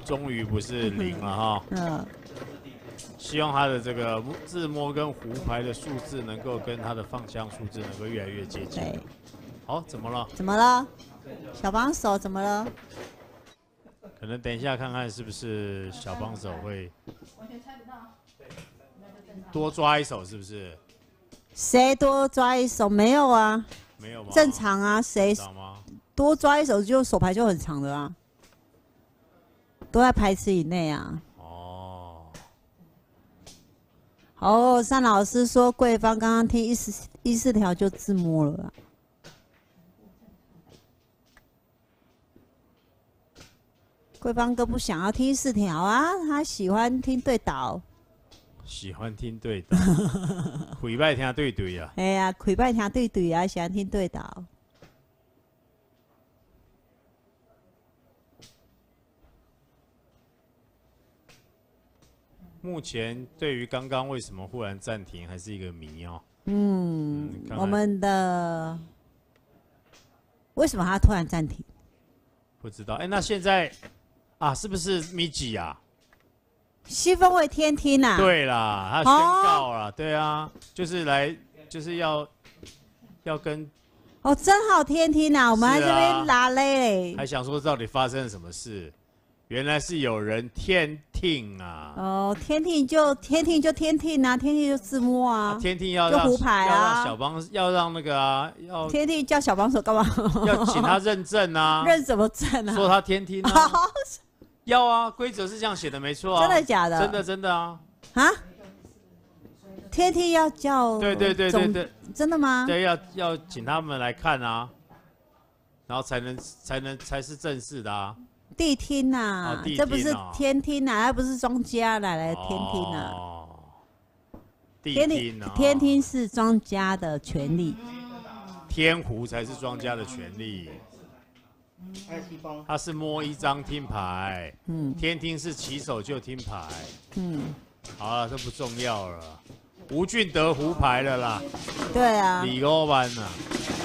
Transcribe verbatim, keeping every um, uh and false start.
终于不是零了哈。嗯。希望他的这个自摸跟胡牌的数字能够跟他的放枪数字能够越来越接近。对。好，怎么了？ 怎么了？小帮手怎么了？ 可能等一下看看是不是小帮手会多抓一手，是不是？ 谁多抓一手？没有啊。 没有吗？ 正常啊，谁多抓一手就手牌就很长的啊，都在牌池以内啊。哦。哦，单老师说贵方刚刚听一四一四条就自摸了啊。贵方哥不想要听四条啊，他喜欢听对倒。 喜欢听对倒，开摆听对对啊。 哎呀，开摆听对对啊，喜欢听对倒。 目前对于刚刚为什么忽然暂停，还是一个谜哦。 嗯，嗯我们的为什么他突然暂停？ 不知道。哎、欸，那现在啊，是不是米吉啊？ 西风会天听啊？ 对啦，他宣告了，哦、对啊，就是来，就是要要跟哦，真好天听啊！我们在这边拉嘞， 还想说到底发生了什么事？原来是有人天听啊！ 哦，天听就天听就天听啊，天听就自摸啊， 啊天听要就胡牌啊， 要让小帮要让那个啊，要天听叫小帮手干嘛？ 要请他认证啊， 认什么证啊？ 说他天听啊。要啊，规则是这样写的，没错啊。 真的假的？ 真的真的啊。 啊？天梯要叫？ 对对对对对。 真的吗？ 对，要要请他们来看啊，然后才能才能才是正式的啊。 地厅啊，这不是天厅啊，它不是庄家来来天厅啊。 哦。 天厅啊。天厅是庄家的权利。 天胡才是庄家的权利。他是摸一张听牌，嗯，天听是起手就听牌，嗯，好了，这不重要了。吴俊德胡牌了啦， 对啊， 李欧班啊。